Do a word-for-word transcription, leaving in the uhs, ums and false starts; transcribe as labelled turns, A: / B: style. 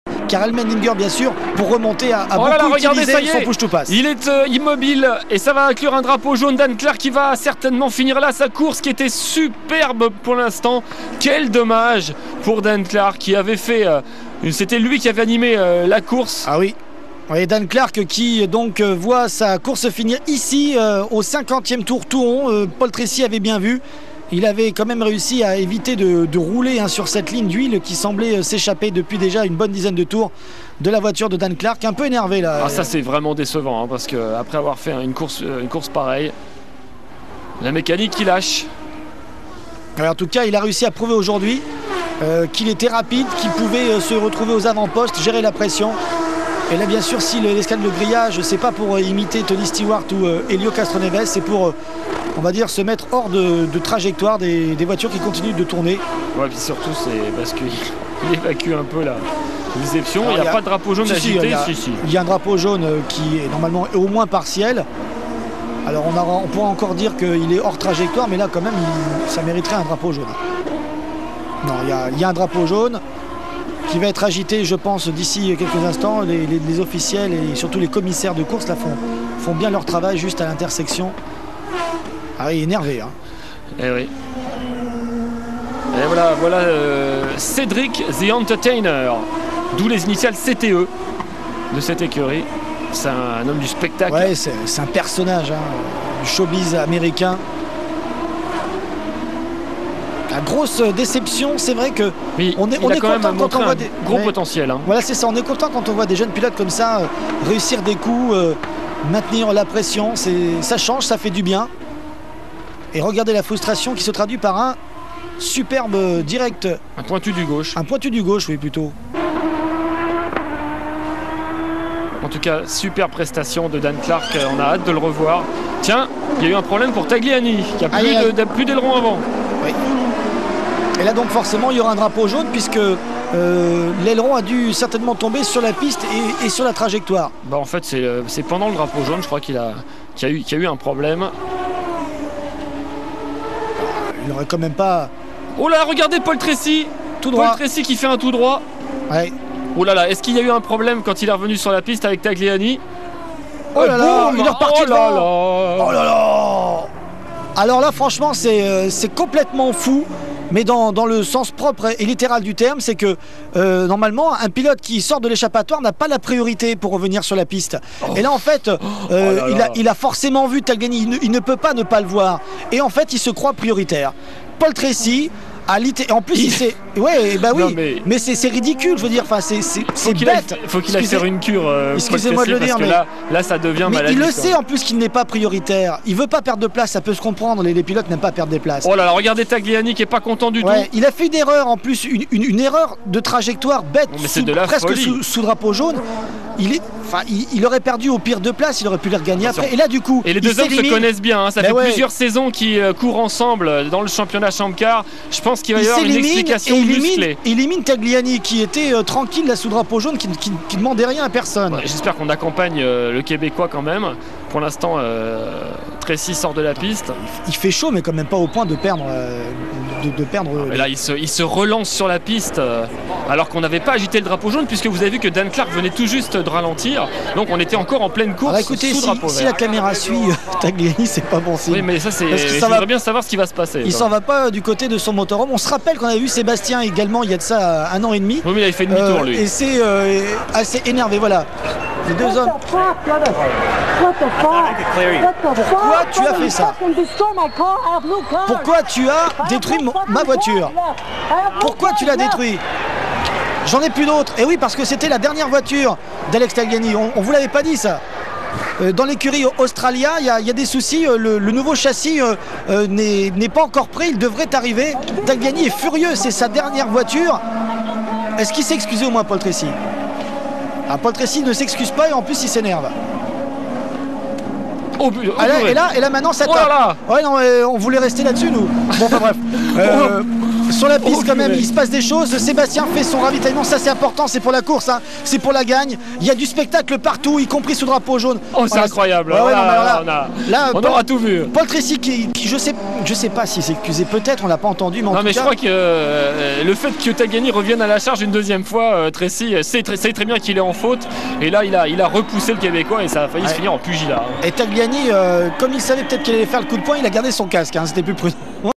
A: Karel Menninger bien sûr pour remonter à, à
B: oh
A: beaucoup
B: là là, regardez,
A: utiliser
B: ça y est,
A: son push to pass.
B: Il est euh, immobile et ça va inclure un drapeau jaune. Dan Clark qui va certainement finir là sa course qui était superbe pour l'instant. Quel dommage pour Dan Clark qui avait fait euh, c'était lui qui avait animé euh, la course.
A: Ah oui. Et Dan Clark qui donc euh, voit sa course finir ici euh, au cinquantième tour tout rond. euh, Paul Tracy avait bien vu. Il avait quand même réussi à éviter de, de rouler hein, sur cette ligne d'huile qui semblait euh, s'échapper depuis déjà une bonne dizaine de tours de la voiture de Dan Clark. Un peu énervé là.
B: Ah, ça c'est vraiment décevant hein, parce qu'après avoir fait une course, une course pareille, la mécanique qui lâche.
A: Alors, en tout cas, il a réussi à prouver aujourd'hui euh, qu'il était rapide, qu'il pouvait euh, se retrouver aux avant-postes, gérer la pression. Et là, bien sûr, si l'escalade de grillage, c'est pas pour euh, imiter Tony Stewart ou euh, Helio Castroneves, c'est pour, euh, on va dire, se mettre hors de, de trajectoire des, des voitures qui continuent de tourner.
B: Ouais, puis surtout, c'est parce qu'il évacue un peu la déception. Il n'y a, a pas de drapeau jaune
A: si,
B: agité.
A: Si, il, y a,
B: si, si.
A: il y a un drapeau jaune euh, qui est normalement au moins partiel. Alors, on, a, on pourra encore dire qu'il est hors trajectoire, mais là, quand même, il, ça mériterait un drapeau jaune. Non, il y a, il y a un drapeau jaune qui va être agité, je pense, d'ici quelques instants. Les, les, les officiels et surtout les commissaires de course là, font, font bien leur travail juste à l'intersection. Ah, il est énervé. Hein.
B: Eh oui. Et voilà, voilà euh, Cédric The Entertainer, d'où les initiales C T E de cette écurie. C'est un, un homme du spectacle.
A: Ouais, c'est un personnage hein, du showbiz américain. La grosse déception, c'est vrai que
B: oui,
A: on est,
B: il
A: on
B: a
A: est
B: quand
A: content
B: même
A: quand on voit des
B: gros
A: ouais.
B: potentiel. Hein.
A: Voilà, c'est ça. On est content quand on voit des jeunes pilotes comme ça euh, réussir des coups, euh, maintenir la pression. Ça change, ça fait du bien. Et regardez la frustration qui se traduit par un superbe direct.
B: Un pointu du gauche.
A: Un pointu du gauche, oui, plutôt.
B: En tout cas, super prestation de Dan Clark. On a hâte de le revoir. Tiens, il y a eu un problème pour Tagliani, qui a plus d'aileron avant.
A: Oui. Et là donc forcément il y aura un drapeau jaune puisque euh, l'aileron a dû certainement tomber sur la piste et, et sur la trajectoire.
B: Bah en fait c'est euh, pendant le drapeau jaune je crois qu'il a, qu'il y a eu, qu'il y a eu un problème.
A: Il n'aurait quand même pas...
B: Oh là regardez Paul Tracy.
A: Tout droit.
B: Paul Tracy qui fait un tout droit.
A: Ouais.
B: Oh là là, est-ce qu'il y a eu un problème quand il est revenu sur la piste avec Tagliani?
A: Oh là là,
B: boum,
A: il est reparti
B: oh là là.
A: Oh là là. Alors là franchement c'est euh, c'est complètement fou. Mais dans, dans le sens propre et littéral du terme, c'est que euh, normalement, un pilote qui sort de l'échappatoire n'a pas la priorité pour revenir sur la piste. Oh. Et là, en fait, euh, oh là il, a, il a forcément vu Tagliani, il ne, il ne peut pas ne pas le voir. Et en fait, il se croit prioritaire. Paul Tracy a littéralement... En plus, il, il s'est... Ouais, bah oui, non, mais, mais c'est ridicule, je veux dire, enfin, c'est bête.
B: Il faut qu'il aille faire une cure, euh,
A: excusez-moi de le dire,
B: mais... Là, là, ça devient
A: mais
B: maladie.
A: il le
B: quoi.
A: sait en plus qu'il n'est pas prioritaire. Il veut pas perdre de place, ça peut se comprendre. Les, les pilotes n'aiment pas perdre des places.
B: Oh là là, regardez Tagliani qui est pas content du
A: ouais,
B: tout.
A: Il a fait une erreur en plus, une, une, une erreur de trajectoire bête,
B: mais
A: sous,
B: de la
A: presque sous, sous drapeau jaune. Il, est, enfin, il, il aurait perdu au pire deux places, il aurait pu les regagner après. Et là, du coup,
B: et les deux hommes se connaissent bien. Hein. Ça ben fait ouais. plusieurs saisons qu'ils euh, courent ensemble dans le championnat Champ-Car. Je pense qu'il va y avoir une explication musclée.
A: Il élimine Tagliani qui était euh, tranquille là sous drapeau jaune, qui, qui, qui demandait rien à personne.
B: Ouais, j'espère qu'on accompagne euh, le Québécois quand même. Pour l'instant, euh, Tracy sort de la piste.
A: Il fait chaud, mais quand même pas au point de perdre. Euh, de, de perdre
B: non, mais là, il se, il se relance sur la piste, euh, alors qu'on n'avait pas agité le drapeau jaune, puisque vous avez vu que Dan Clark venait tout juste de ralentir. Donc on était encore en pleine course.
A: Alors écoutez,
B: sous
A: si,
B: drapeau
A: si
B: vert.
A: la caméra suit euh, Tagliani, c'est pas bon signe.
B: Oui, mais ça, c'est. Je
A: va...
B: voudrais bien savoir ce qui va se passer.
A: Il s'en va pas euh, du côté de son motorhome. On se rappelle qu'on avait vu Sébastien également il y a de ça un an et demi.
B: Oui, mais il a fait demi-tour euh, lui.
A: Et c'est euh, assez énervé, voilà. Les deux hommes. Pourquoi tu as fait ça? Pourquoi tu as détruit ma voiture? Pourquoi tu l'as détruit? J'en ai plus d'autres. Et oui, parce que c'était la dernière voiture d'Alex Tagliani. On, on vous l'avait pas dit ça. Euh, dans l'écurie Australia, il y, y a des soucis. Euh, le, le nouveau châssis euh, euh, n'est pas encore prêt. Il devrait arriver. Tagliani est furieux. C'est sa dernière voiture. Est-ce qu'il s'est excusé au moins, Paul Tracy? Ah, Paul Tracy ne s'excuse pas et en plus il s'énerve.
B: Oh, oh,
A: ah, là, et, là, et là maintenant ça tape.
B: Oh là là.
A: Ouais, non, on voulait rester là-dessus nous. Bon, enfin bref. Euh, sur la piste
B: Oh,
A: quand même,
B: purée.
A: il se passe des choses. Sébastien fait son ravitaillement, ça c'est important, c'est pour la course, hein. C'est pour la gagne. Il y a du spectacle partout, y compris sous drapeau jaune.
B: Oh, c'est
A: Voilà,
B: incroyable.
A: Ouais, ouais,
B: Voilà,
A: non, mais alors
B: on
A: là,
B: a-
A: là,
B: on
A: Paul-
B: aura tout vu.
A: Paul Tracy qui, qui- je sais je sais pas s'il s'est excusé, peut-être on l'a pas entendu, mais en
B: Non
A: tout
B: mais
A: cas,
B: je crois que euh, le fait que Tagliani revienne à la charge une deuxième fois, euh, Tracy sait très, sait très bien qu'il est en faute et là il a, il a repoussé le Québécois et ça a failli
A: Ouais.
B: se finir en pugilat.
A: et Tagliani, euh, comme il savait peut-être qu'il allait faire le coup de poing, il a gardé son casque, hein, c'était plus prudent.